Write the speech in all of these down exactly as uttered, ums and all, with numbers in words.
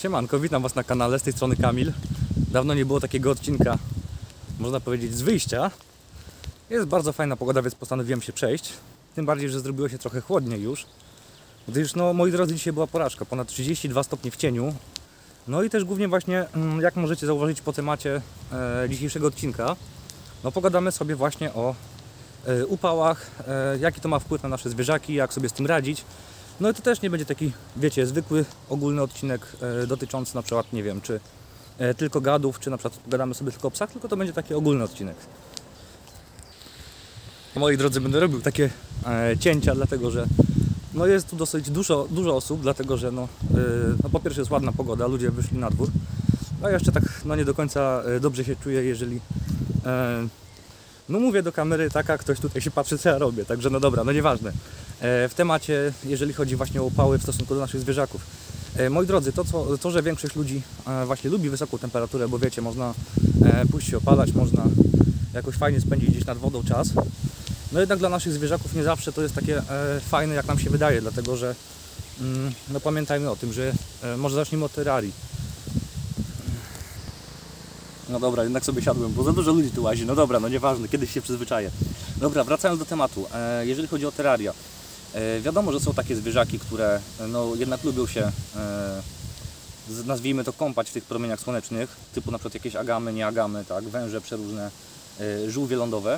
Siemanko, witam Was na kanale, z tej strony Kamil. Dawno nie było takiego odcinka, można powiedzieć, z wyjścia. Jest bardzo fajna pogoda, więc postanowiłem się przejść. Tym bardziej, że zrobiło się trochę chłodniej już. Gdyż, no, moi drodzy, dzisiaj była porażka, ponad trzydzieści dwa stopnie w cieniu. No i też głównie właśnie, jak możecie zauważyć po temacie e, dzisiejszego odcinka, no pogadamy sobie właśnie o e, upałach, e, jaki to ma wpływ na nasze zwierzaki, jak sobie z tym radzić. No i to też nie będzie taki, wiecie, zwykły, ogólny odcinek e, dotyczący na przykład, nie wiem, czy e, tylko gadów, czy na przykład pogadamy sobie tylko o psach, tylko to będzie taki ogólny odcinek. Moi drodzy, będę robił takie e, cięcia, dlatego że no jest tu dosyć dużo, dużo osób, dlatego że no, e, no po pierwsze jest ładna pogoda, ludzie wyszli na dwór, a jeszcze tak no nie do końca dobrze się czuję, jeżeli e, no mówię do kamery tak, a ktoś tutaj się patrzy, co ja robię, także no dobra, no nieważne. W temacie, jeżeli chodzi właśnie o upały w stosunku do naszych zwierzaków. Moi drodzy, to, co, to że większość ludzi właśnie lubi wysoką temperaturę, bo wiecie, można pójść się opalać, można jakoś fajnie spędzić gdzieś nad wodą czas. No jednak dla naszych zwierzaków nie zawsze to jest takie fajne, jak nam się wydaje, dlatego że no pamiętajmy o tym, że może zacznijmy od terrarii. No dobra, jednak sobie siadłem, bo za dużo ludzi tu łazi. No dobra, no nieważne, kiedyś się przyzwyczaję. Dobra, wracając do tematu. Jeżeli chodzi o terraria, wiadomo, że są takie zwierzaki, które no, jednak lubią się, nazwijmy to, kąpać w tych promieniach słonecznych, typu na przykład jakieś agamy, nie agamy, tak, węże przeróżne, żółwie lądowe.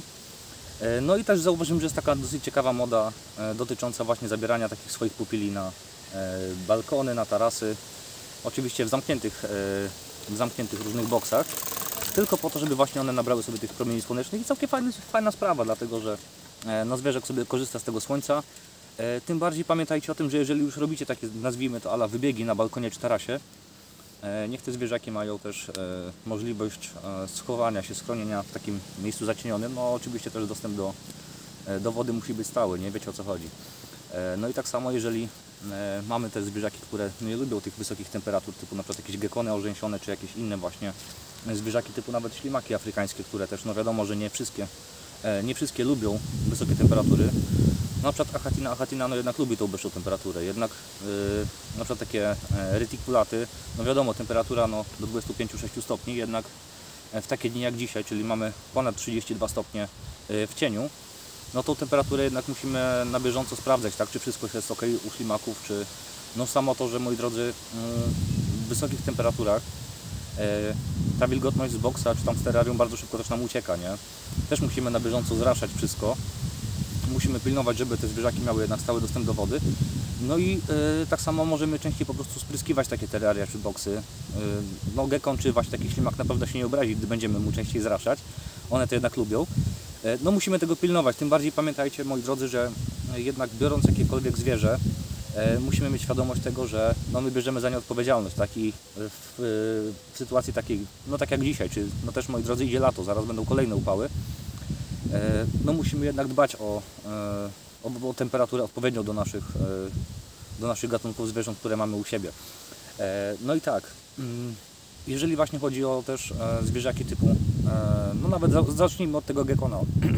No i też zauważyłem, że jest taka dosyć ciekawa moda dotycząca właśnie zabierania takich swoich pupili na balkony, na tarasy, oczywiście w zamkniętych, w zamkniętych różnych boksach, tylko po to, żeby właśnie one nabrały sobie tych promieni słonecznych i całkiem fajna, fajna sprawa, dlatego że no, zwierzak sobie korzysta z tego słońca. Tym bardziej pamiętajcie o tym, że jeżeli już robicie takie, nazwijmy to, ala wybiegi na balkonie czy tarasie, niech te zwierzaki mają też możliwość schowania się, schronienia w takim miejscu zacienionym. No oczywiście też dostęp do, do wody musi być stały, nie wiecie, o co chodzi. No i tak samo, jeżeli mamy te zwierzaki, które nie lubią tych wysokich temperatur, typu na przykład jakieś gekony orzęsione, czy jakieś inne właśnie zwierzaki, typu nawet ślimaki afrykańskie, które też, no wiadomo, że nie wszystkie, nie wszystkie lubią wysokie temperatury. Na przykład achatina, achatina no jednak lubi tą wyższą temperaturę, jednak yy, na przykład takie retikulaty, no wiadomo, temperatura no, do dwudziestu pięciu do dwudziestu sześciu stopni, jednak w takie dni jak dzisiaj, czyli mamy ponad trzydzieści dwa stopnie w cieniu, no tą temperaturę jednak musimy na bieżąco sprawdzać, tak, czy wszystko jest ok u ślimaków, czy no samo to, że, moi drodzy, yy, w wysokich temperaturach yy, ta wilgotność z boksa, czy tam z terrarium bardzo szybko też nam ucieka, nie? Też musimy na bieżąco zraszać wszystko. Musimy pilnować, żeby te zwierzaki miały jednak stały dostęp do wody. No i yy, tak samo możemy częściej po prostu spryskiwać takie terraria czy boksy. Yy, no gekon czy właśnie taki ślimak na pewno się nie obrazi, gdy będziemy mu częściej zraszać. One to jednak lubią. Yy, no musimy tego pilnować. Tym bardziej pamiętajcie, moi drodzy, że jednak biorąc jakiekolwiek zwierzę, yy, musimy mieć świadomość tego, że no, my bierzemy za nie odpowiedzialność. Tak? I w, yy, w sytuacji takiej, no tak jak dzisiaj, czy no też, moi drodzy, idzie lato, zaraz będą kolejne upały. No musimy jednak dbać o, o, o temperaturę odpowiednią do naszych, do naszych gatunków zwierząt, które mamy u siebie. No i tak, jeżeli właśnie chodzi o też zwierzaki typu, no nawet zacznijmy od tego gekona.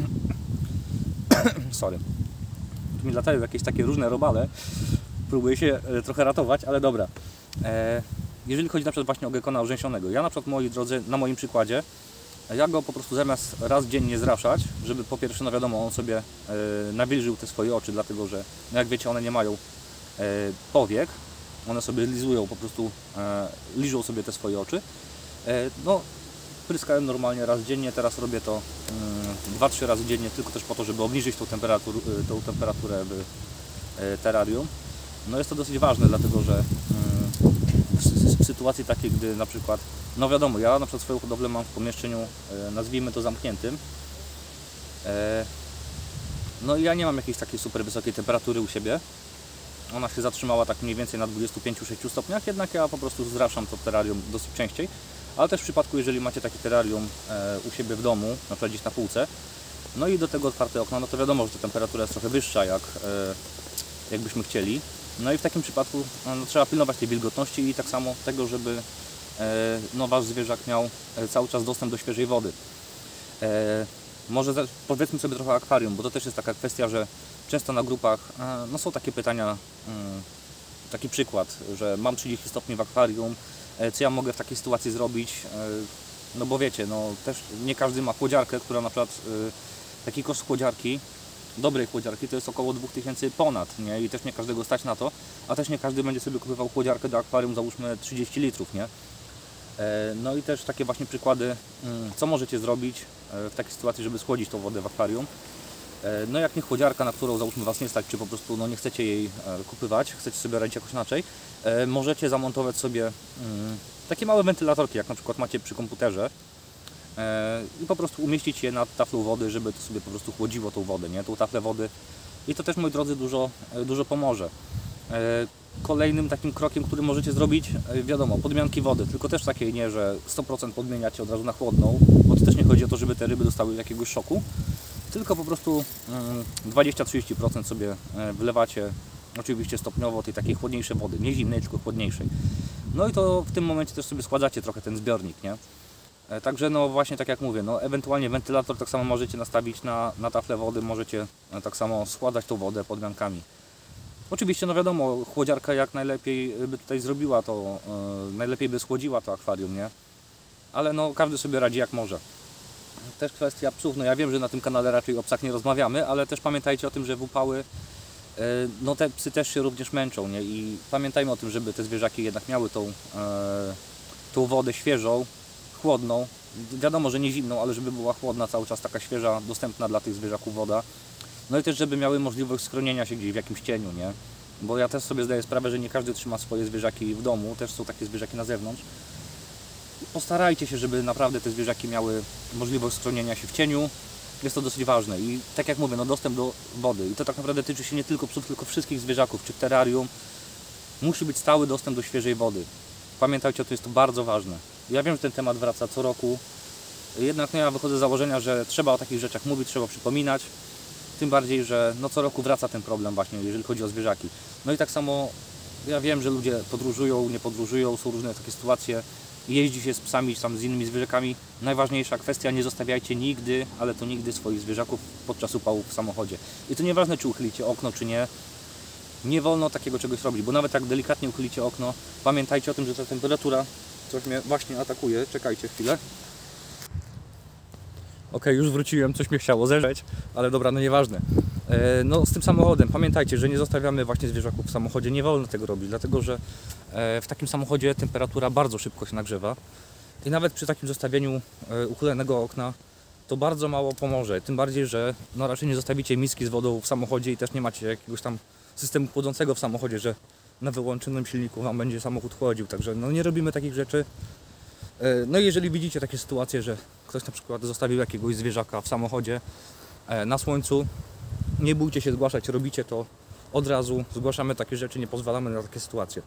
Sorry. Tu mi latają jakieś takie różne robale. Próbuję się trochę ratować, ale dobra. Jeżeli chodzi na przykład właśnie o gekona orzęsionego, ja na przykład, moi drodzy, na moim przykładzie, ja go po prostu zamiast raz dziennie zraszać, żeby po pierwsze, no wiadomo, on sobie e, nawilżył te swoje oczy, dlatego że, no jak wiecie, one nie mają e, powiek, one sobie lizują po prostu, e, liżą sobie te swoje oczy. E, no, pryskałem normalnie raz dziennie, teraz robię to dwa trzy razy dziennie, tylko też po to, żeby obniżyć tą, temperatur, tą temperaturę w e, terrarium. No jest to dosyć ważne, dlatego że w, w sytuacji takiej, gdy na przykład, no wiadomo, ja na przykład swoją hodowlę mam w pomieszczeniu, e, nazwijmy to, zamkniętym. E, no i ja nie mam jakiejś takiej super wysokiej temperatury u siebie. Ona się zatrzymała tak mniej więcej na dwudziestu pięciu do dwudziestu sześciu stopniach, jednak ja po prostu zraszam to terrarium dosyć częściej. Ale też w przypadku, jeżeli macie takie terrarium e, u siebie w domu, na przykład gdzieś na półce, no i do tego otwarte okno, no to wiadomo, że ta temperatura jest trochę wyższa, jak, e, jakbyśmy chcieli. No i w takim przypadku no, trzeba pilnować tej wilgotności i tak samo tego, żeby e, no, wasz zwierzak miał cały czas dostęp do świeżej wody. E, może za, powiedzmy sobie trochę o akwarium, bo to też jest taka kwestia, że często na grupach e, no, są takie pytania, mm, taki przykład, że mam trzydzieści stopni w akwarium, co ja mogę w takiej sytuacji zrobić, no bo wiecie, no też nie każdy ma chłodziarkę, która na przykład, taki koszt chłodziarki, dobrej chłodziarki to jest około dwa tysiące ponad, nie? I też nie każdego stać na to, a też nie każdy będzie sobie kupował chłodziarkę do akwarium, załóżmy trzydzieści litrów, nie? No i też takie właśnie przykłady, co możecie zrobić w takiej sytuacji, żeby schłodzić tą wodę w akwarium. No jak nie chłodziarka, na którą załóżmy Was nie stać, czy po prostu no, nie chcecie jej kupywać, chcecie sobie radzić jakoś inaczej, możecie zamontować sobie takie małe wentylatorki, jak na przykład macie przy komputerze, i po prostu umieścić je nad taflą wody, żeby to sobie po prostu chłodziło tą wodę, nie? Tą taflę wody. I to też, moi drodzy, dużo, dużo pomoże. Kolejnym takim krokiem, który możecie zrobić, wiadomo, podmianki wody, tylko też takiej nie, że sto procent podmieniacie od razu na chłodną, bo to też nie chodzi o to, żeby te ryby dostały jakiegoś szoku, tylko po prostu dwadzieścia do trzydziestu procent sobie wlewacie, oczywiście stopniowo, tej takiej chłodniejszej wody, nie zimnej, tylko chłodniejszej. No i to w tym momencie też sobie składacie trochę ten zbiornik, nie? Także no właśnie tak jak mówię, no ewentualnie wentylator tak samo możecie nastawić na, na taflę wody, możecie tak samo składać tą wodę podmiankami. Oczywiście no wiadomo, chłodziarka jak najlepiej by tutaj zrobiła to, yy, najlepiej by schłodziła to akwarium, nie? Ale no każdy sobie radzi jak może. Też kwestia psów, no ja wiem, że na tym kanale raczej o psach nie rozmawiamy, ale też pamiętajcie o tym, że w upały yy, no te psy też się również męczą, nie? I pamiętajmy o tym, żeby te zwierzaki jednak miały tą, yy, tą wodę świeżą, chłodną, wiadomo, że nie zimną, ale żeby była chłodna cały czas, taka świeża, dostępna dla tych zwierzaków woda. No i też, żeby miały możliwość schronienia się gdzieś w jakimś cieniu, nie? Bo ja też sobie zdaję sprawę, że nie każdy trzyma swoje zwierzaki w domu, też są takie zwierzaki na zewnątrz. Postarajcie się, żeby naprawdę te zwierzaki miały możliwość schronienia się w cieniu. Jest to dosyć ważne i tak jak mówię, no dostęp do wody. I to tak naprawdę tyczy się nie tylko psów, tylko wszystkich zwierzaków, czy w terrarium. Musi być stały dostęp do świeżej wody. Pamiętajcie o tym, jest to bardzo ważne. Ja wiem, że ten temat wraca co roku, jednak no ja wychodzę z założenia, że trzeba o takich rzeczach mówić, trzeba przypominać. Tym bardziej, że no co roku wraca ten problem właśnie, jeżeli chodzi o zwierzaki. No i tak samo ja wiem, że ludzie podróżują, nie podróżują, są różne takie sytuacje. Jeździ się z psami, tam z innymi zwierzakami. Najważniejsza kwestia, nie zostawiajcie nigdy, ale to nigdy swoich zwierzaków podczas upałów w samochodzie. I to nieważne, czy uchylicie okno, czy nie. Nie wolno takiego czegoś robić, bo nawet jak delikatnie uchylicie okno, pamiętajcie o tym, że ta temperatura, coś mnie właśnie atakuje, czekajcie chwilę. Ok, już wróciłem, coś mnie chciało zeżreć, ale dobra, no nieważne. E, no z tym samochodem, pamiętajcie, że nie zostawiamy właśnie zwierzaków w samochodzie, nie wolno tego robić, dlatego że e, w takim samochodzie temperatura bardzo szybko się nagrzewa i nawet przy takim zostawieniu e, uchylonego okna to bardzo mało pomoże, tym bardziej, że no raczej nie zostawicie miski z wodą w samochodzie i też nie macie jakiegoś tam systemu chłodzącego w samochodzie, że na wyłączonym silniku Wam będzie samochód chłodził, także no nie robimy takich rzeczy. No i jeżeli widzicie takie sytuacje, że ktoś na przykład zostawił jakiegoś zwierzaka w samochodzie na słońcu, nie bójcie się zgłaszać, robicie to od razu, zgłaszamy takie rzeczy, nie pozwalamy na takie sytuacje.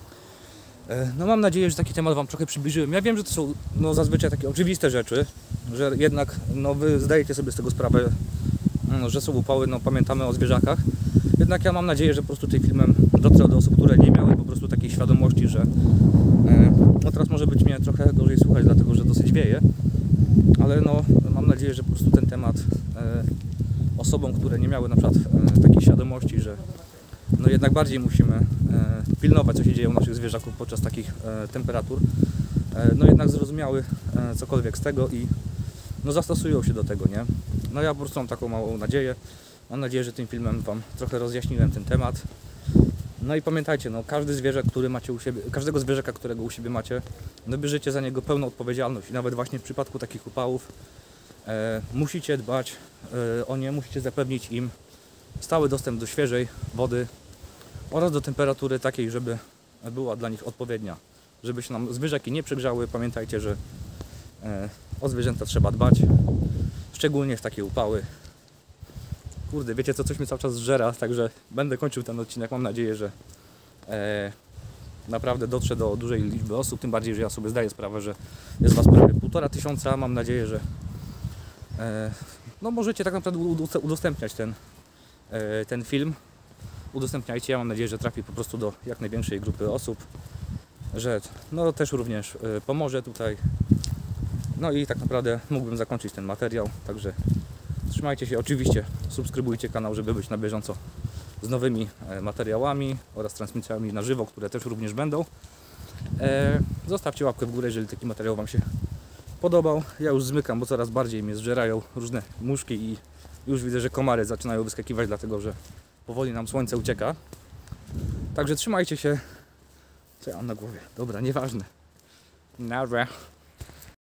No mam nadzieję, że taki temat Wam trochę przybliżyłem. Ja wiem, że to są no, zazwyczaj takie oczywiste rzeczy, że jednak no, Wy zdajecie sobie z tego sprawę, no, że są upały, no pamiętamy o zwierzakach. Jednak ja mam nadzieję, że po prostu tym filmem dotrę do osób, które nie miały po prostu takiej świadomości, że no teraz może być mnie trochę gorzej słuchać, dlatego że dosyć wieje, ale no mam nadzieję, że po prostu ten temat e, osobom, które nie miały na przykład e, takiej świadomości, że no jednak bardziej musimy e, pilnować, co się dzieje u naszych zwierzaków podczas takich e, temperatur, e, no jednak zrozumiały e, cokolwiek z tego i no zastosują się do tego, nie? No ja po prostu mam taką małą nadzieję. Mam nadzieję, że tym filmem Wam trochę rozjaśniłem ten temat. No i pamiętajcie, no każdy zwierzę, który macie u siebie, każdego zwierzaka, którego u siebie macie, no bierzecie za niego pełną odpowiedzialność i nawet właśnie w przypadku takich upałów e, musicie dbać e, o nie, musicie zapewnić im stały dostęp do świeżej wody oraz do temperatury takiej, żeby była dla nich odpowiednia, żeby się nam zwierzaki nie przegrzały. Pamiętajcie, że e, o zwierzęta trzeba dbać, szczególnie w takie upały. Kurde, wiecie co, coś mnie cały czas zżera, także będę kończył ten odcinek. Mam nadzieję, że e, naprawdę dotrze do dużej liczby osób, tym bardziej, że ja sobie zdaję sprawę, że jest Was prawie półtora tysiąca. Mam nadzieję, że e, no możecie tak naprawdę udostępniać ten, e, ten film. Udostępniajcie, ja mam nadzieję, że trafi po prostu do jak największej grupy osób, że no też również e, pomoże tutaj. No i tak naprawdę mógłbym zakończyć ten materiał, także trzymajcie się, oczywiście subskrybujcie kanał, żeby być na bieżąco z nowymi e, materiałami oraz transmisjami na żywo, które też również będą. E, zostawcie łapkę w górę, jeżeli taki materiał Wam się podobał. Ja już zmykam, bo coraz bardziej mnie zżerają różne muszki i już widzę, że komary zaczynają wyskakiwać, dlatego że powoli nam słońce ucieka. Także trzymajcie się. Co ja mam na głowie? Dobra, nieważne. Nara.